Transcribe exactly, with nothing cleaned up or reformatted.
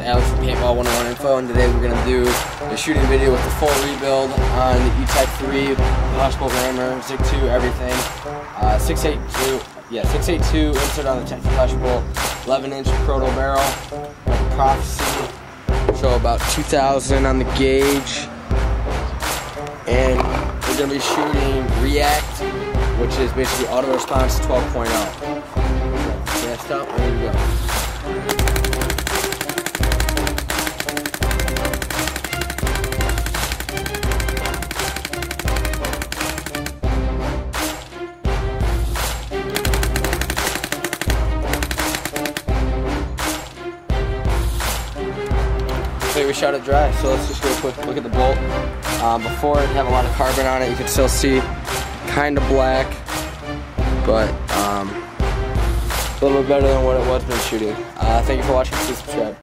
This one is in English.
Alex from Paintball one oh one Info, and today we're going to do a shooting video with the full rebuild on the E-Type three, Washbolt rammer, Zig two, everything. Uh, six eighty-two, yeah, six eighty-two insert on the ten foot Washbolt, eleven inch proto barrel, Prophecy, so about two thousand on the gauge, and we're going to be shooting React, which is basically auto response twelve point oh. Gassed up, ready to go. We shot it dry, so let's just go quick look at the bolt. Um, before it had a lot of carbon on it, you could still see kind of black, but um, a little bit better than what it was been shooting. Uh, thank you for watching. Please subscribe.